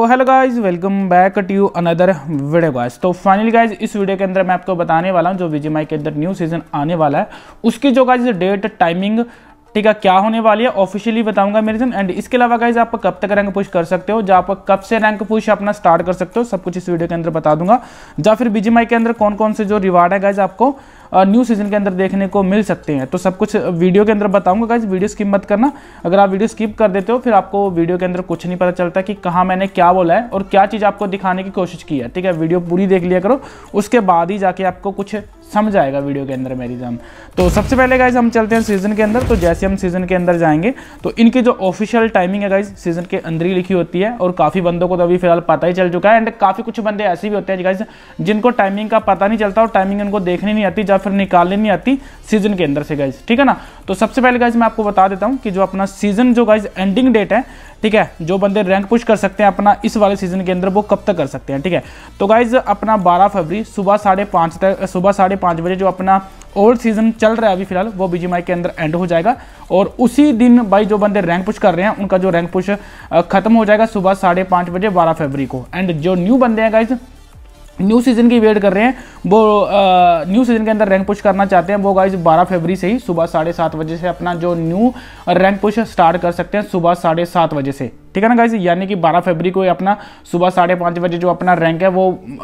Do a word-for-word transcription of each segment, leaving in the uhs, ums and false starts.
Hello guys, welcome back to another video guys. तो finally guys इस video के अंदर मैं आपको बताने वाला हूँ जो बीजीएमआई के अंदर न्यू सीजन आने वाला है उसकी जो गाइज डेट, टाइमिंग, ठीक है, क्या होने वाली है ऑफिशियली बताऊंगा मेरे जन। एंड इसके अलावा गाइज आप कब तक रैंक पुश कर सकते हो, जो आप कब से रैंक पुश अपना स्टार्ट कर सकते हो, सब कुछ इस वीडियो के अंदर बता दूंगा। या फिर बीजीएमआई के अंदर कौन कौन से जो रिवार्ड है गाइज आपको न्यू सीजन के अंदर देखने को मिल सकते हैं, तो सब कुछ वीडियो के अंदर बताऊंगा गाइज। वीडियो स्किप मत करना, अगर आप वीडियो स्किप कर देते हो फिर आपको वीडियो के अंदर कुछ नहीं पता चलता कि कहाँ मैंने क्या बोला है और क्या चीज़ आपको दिखाने की कोशिश की है। ठीक है, वीडियो पूरी देख लिया करो, उसके बाद ही जाके आपको कुछ समझ आएगा वीडियो के अंदर मेरी जान। तो सबसे पहले गाइज हम चलते हैं सीजन के अंदर। तो जैसे हम सीजन के अंदर जाएंगे तो इनकी जो ऑफिशियल टाइमिंग है गाइज सीजन के अंदर ही लिखी होती है और काफ़ी बंदों को तो अभी फिलहाल पता ही चल चुका है। एंड काफ़ी कुछ बंदे ऐसे भी होते हैं गाइज जिनको टाइमिंग का पता नहीं चलता और टाइमिंग उनको देखनी नहीं आती या फिर निकालनी नहीं आती सीजन के अंदर से गाइज, ठीक है ना। तो सबसे पहले गाइज मैं आपको बता देता हूँ कि जो अपना सीजन जो गाइज एंडिंग डेट है, ठीक है, जो बंदे रैंक पुश कर सकते हैं अपना इस वाले सीजन के अंदर वो कब तक कर सकते हैं। ठीक है, तो गाइज अपना बारह फरवरी सुबह साढ़े पाँच तक सुबह साढ़े पाँच बजे जो अपना ओल्ड सीजन चल रहा है अभी फिलहाल वो बीजीएमआई के अंदर एंड हो जाएगा और उसी दिन भाई जो बंदे रैंक पुश कर रहे हैं उनका जो रैंक पुश खत्म हो जाएगा सुबह साढ़े पाँच बजे बारह फरवरी को। एंड जो न्यू बंदे हैं गाइज न्यू सीजन की वेट कर रहे हैं, वो न्यू सीजन के अंदर रैंक पुश करना चाहते हैं, वो गाइज बारह फरवरी से ही सुबह साढ़े सात बजे से अपना जो न्यू रैंक पुश स्टार्ट कर सकते हैं सुबह साढ़े सात बजे से, ठीक है ना गाइज। यानी कि बारह फरवरी को अपना सुबह साढ़े पाँच बजे जो अपना रैंक है वो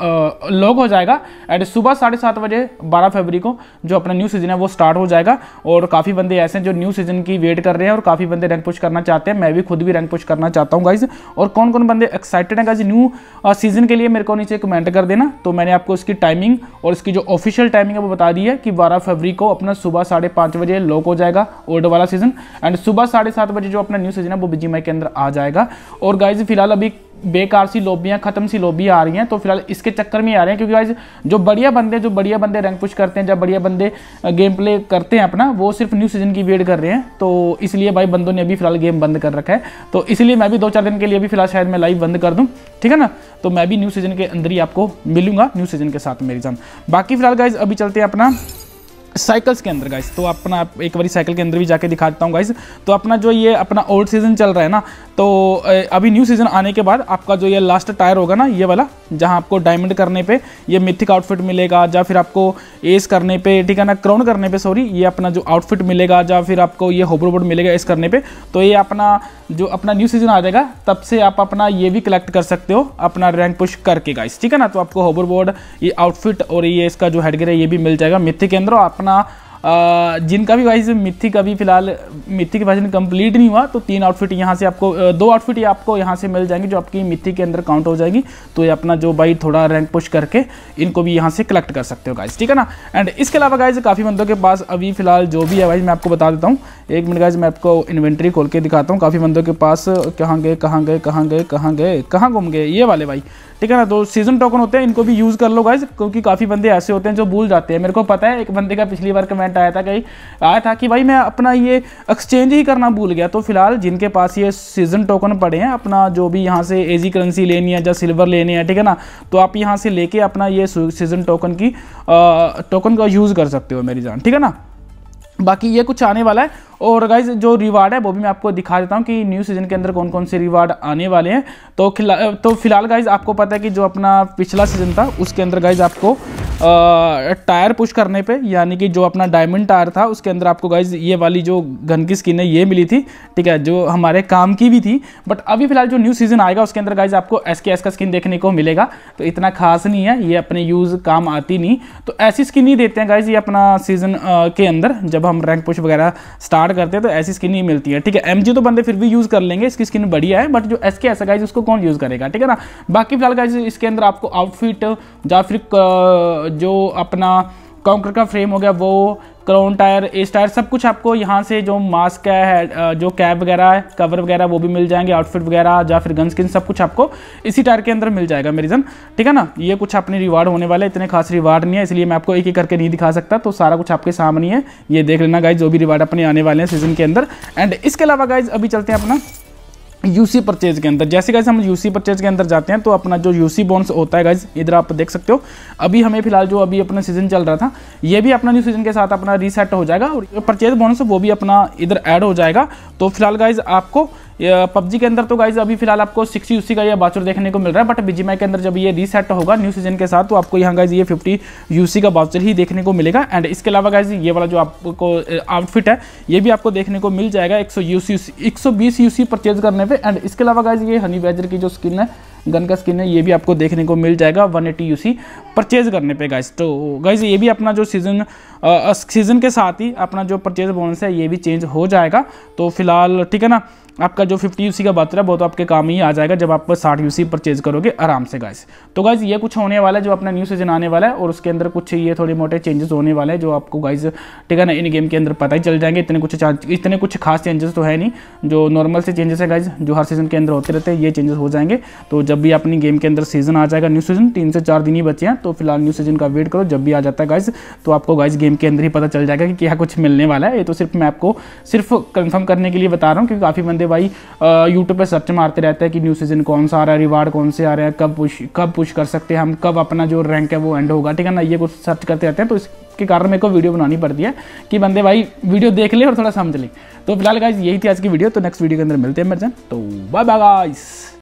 लॉग हो जाएगा एंड सुबह साढ़े सात बजे बारह फरवरी को जो अपना न्यू सीजन है वो स्टार्ट हो जाएगा। और काफ़ी बंदे ऐसे हैं जो न्यू सीजन की वेट कर रहे हैं और काफ़ी बंदे रैंक पुश करना चाहते हैं, मैं भी खुद भी रैंक पुश करना चाहता हूँ गाइज। और कौन कौन बंदे एक्साइटेड हैं गाइज न्यू सीजन के लिए मेरे को नीचे कमेंट कर देना। तो मैंने आपको इसकी टाइमिंग और इसकी जो ऑफिशियल टाइमिंग है वो बता दी है कि बारह फरवरी को अपना सुबह साढ़े पाँच बजे लॉक हो जाएगा ओल्ड वाला सीजन एंड सुबह साढ़े सात बजे जो अपना न्यू सीजन है वो बीजीएमआई के अंदर आ जाएगा। और गाइज फिलहाल अभी बेकार सी लॉबियां, खत्म सी लॉबी आ रही हैं, तो फिलहाल इसके चक्कर में आ रहे हैं क्योंकि गाइज जो बढ़िया बंदे जो बढ़िया बंदे रैंक पुश करते हैं, जब बढ़िया बंदे गेम प्ले करते हैं अपना, वो सिर्फ न्यू सीजन की वेट कर रहे हैं। तो इसलिए भाई बंदों ने अभी फिलहाल गेम बंद कर रखा है, तो इसलिए मैं भी दो चार दिन के लिए भी फिलहाल शायद मैं लाइव बंद कर दूं, ठीक है ना। तो मैं भी न्यू सीजन के अंदर ही आपको मिलूंगा न्यू सीजन के साथ मेरी जान। बाकी फिलहाल गाइज अभी चलते हैं अपना साइकिल्स के अंदर गाइज। तो अपना एक बार साइकिल के अंदर भी जाके दिखा देता हूँ गाइज। तो अपना जो ये अपना ओल्ड सीजन चल रहा है ना, तो अभी न्यू सीजन आने के बाद आपका जो ये लास्ट टायर होगा ना, ये वाला जहाँ आपको डायमंड करने पे ये मिथिक आउटफिट मिलेगा, या फिर आपको एस करने पे, ठीक है ना, क्राउन करने पे सॉरी, ये अपना जो आउटफिट मिलेगा, या फिर आपको ये होवरबोर्ड मिलेगा एस करने पे। तो ये अपना जो अपना न्यू सीजन आ जाएगा तब से आप अपना ये भी कलेक्ट कर सकते हो अपना रैंक पुश करके गाइज, ठीक है ना। तो आपको होवरबोर्ड, ये आउटफिट और ये इसका जो हेडगियर है ये भी मिल जाएगा मिथिक के अंदर। अपना Uh, जिनका भी गाइज मिथिक अभी फिलहाल मिथिक वर्जन कंप्लीट नहीं हुआ तो तीन आउटफिट यहाँ से आपको uh, दो आउटफिट ये आपको यहाँ से मिल जाएंगी जो आपकी मिथिक के अंदर काउंट हो जाएगी। तो ये अपना जो भाई थोड़ा रैंक पुश करके इनको भी यहाँ से कलेक्ट कर सकते हो गाइज, ठीक है ना। एंड इसके अलावा गाइज काफ़ी बंदों के पास अभी फिलहाल जो भी है भाई मैं आपको बता देता हूँ, एक मिनट गाइज मैं आपको इन्वेंट्री खोल के दिखाता हूँ। काफ़ी बंदों के पास कहाँ गए कहाँ गए कहाँ गए कहाँ गए कहाँ घूम गए ये वाले भाई, ठीक है ना। तो सीजन टोकन होते हैं, इनको भी यूज़ कर लो गाइज, क्योंकि काफ़ी बंदे ऐसे होते हैं जो भूल जाते हैं। मेरे को पता है एक बंदे का पिछली बार कमेंट आया था कहीं आया था कि भाई मैं अपना ये एक्सचेंज ही करना भूल गया। तो फिलहाल जिनके पास ये सीजन टोकन पड़े हैं, अपना जो भी यहाँ से एजी करेंसी लेनी है या सिल्वर लेनी है, ठीक है ना, तो आप यहाँ से लेके अपना ये सीजन टोकन की टोकन का यूज़ कर सकते हो मेरी जान, ठीक है ना। बाकी ये कुछ आने वाला है और गाइज जो रिवार्ड है वो भी मैं आपको दिखा देता हूँ कि न्यू सीजन के अंदर कौन कौन से रिवार्ड आने वाले हैं। तो तो फिलहाल गाइज आपको पता है कि जो अपना पिछला सीजन था उसके अंदर गाइज आपको टायर पुश करने पे, यानी कि जो अपना डायमंड टायर था उसके अंदर आपको गाइज ये वाली जो गन की स्किन है ये मिली थी, ठीक है, जो हमारे काम की भी थी। बट अभी फिलहाल जो न्यू सीजन आएगा उसके अंदर गाइज आपको एस के एस का स्किन देखने को मिलेगा, तो इतना खास नहीं है, ये अपने यूज़ काम आती नहीं। तो ऐसी स्किन ही देते हैं गाइज ये अपना सीजन के अंदर, जब हम रैंक पुश वगैरह स्टार्ट करते हैं तो ऐसी स्किन ही मिलती है, ठीक है। एमजी तो बंदे फिर भी यूज़ कर लेंगे, इसकी स्किन बढ़िया है, बट जो एस के एस है गाइज उसको कौन यूज़ करेगा, ठीक है ना। बाकी फिलहाल गाइज इसके अंदर आपको आउटफिट या फिर जो अपना काउंटर का फ्रेम हो गया, वो क्राउन टायर, एस टायर, सब कुछ आपको यहाँ से जो मास्क है, जो कैप वगैरह है, कवर वगैरह वो भी मिल जाएंगे, आउटफिट वगैरह या फिर गन स्किन सब कुछ आपको इसी टायर के अंदर मिल जाएगा मेरी जन, ठीक है ना। ये कुछ अपने रिवार्ड होने वाले, इतने खास रिवार्ड नहीं है इसलिए मैं आपको एक एक करके नहीं दिखा सकता, तो सारा कुछ आपके सामने है, ये देख लेना गाइज जो भी रिवार्ड अपने आने वाले हैं सीजन के अंदर। एंड इसके अलावा गाइज अभी चलते हैं अपना यूसी परचेज के अंदर। जैसे गाइज हम यूसी परचेज के अंदर जाते हैं तो अपना जो यूसी बोनस होता है गाइज, इधर आप देख सकते हो अभी हमें फिलहाल जो अभी अपना सीजन चल रहा था ये भी अपना न्यू सीजन के साथ अपना रीसेट हो जाएगा और परचेज बोनस वो भी अपना इधर ऐड हो जाएगा। तो फिलहाल गाइज आपको पबजी के अंदर तो गाइज अभी फिलहाल आपको सिक्सटी यूसी का ये बाउचर देखने को मिल रहा है, बट बीजीएमआई के अंदर जब ये रीसेट होगा न्यू सीजन के साथ तो आपको यहाँ गाइज ये फिफ्टी यूसी का बाउचर ही देखने को मिलेगा। एंड इसके अलावा गाइज ये वाला जो आपको आउटफिट है ये भी आपको देखने को मिल जाएगा एक सौ यूसी एक सौ बीस यूसी परचेज करने पे। एंड इसके अलावा गाइज ये हनी बैजर की जो स्किन है, गन का स्किन है, ये भी आपको देखने को मिल जाएगा वन एटी यूसी परचेज करने पे गाइज। तो गाइज ये भी अपना जो सीजन सीजन के साथ ही अपना जो परचेज बोनस है ये भी चेंज हो जाएगा। तो फिलहाल ठीक है ना, आपका जो फिफ्टी यूसी का बाउचर है वो तो आपके काम ही आ जाएगा जब आप साठ यूसी परचेज करोगे आराम से गाइस। तो गाइस ये कुछ होने वाला है जो अपना न्यू सीजन आने वाला है, और उसके अंदर कुछ ये थोड़े मोटे चेंजेस होने वाले हैं जो आपको गाइस ठीक है ना इन गेम के अंदर पता ही चल जाएंगे। इतने कुछ इतने कुछ खास चेंजेस तो है नहीं, जो नॉर्मल से चेंजेस है गाइस जो हर सीजन के अंदर होते रहते हैं ये चेंजेस हो जाएंगे। तो जब भी अपनी गेम के अंदर सीजन आ जाएगा न्यू सीजन, तीन से चार दिन ही बचे हैं, तो फिलहाल न्यू सीजन का वेट करो, जब भी आ जाता है गाइस तो आपको गाइस गेम के अंदर ही पता चल जाएगा कि क्या कुछ मिलने वाला है। ये तो सिर्फ मैं आपको सिर्फ कंफर्म करने के लिए बता रहा हूँ, क्योंकि काफ़ी बंदे भाई यूट्यूब पे सर्च मारते रहते हैं कि न्यू सीजन कौन सा आ रहा है, रिवार्ड कौन से आ रहे हैं, कब पुश कब पुश कर सकते हैं हम, कब अपना जो रैंक है वो एंड होगा, ठीक है ना, ये कुछ सर्च करते रहते हैं। तो इसके कारण मेरे को वीडियो बनानी पड़ती है कि बंदे भाई वीडियो देख ले और थोड़ा समझ ले। तो फिलहाल गाइस यही थी आज की वीडियो, तो नेक्स्ट वीडियो के अंदर मिलते हैं मेरे जान, तो बाय बाय गाइस।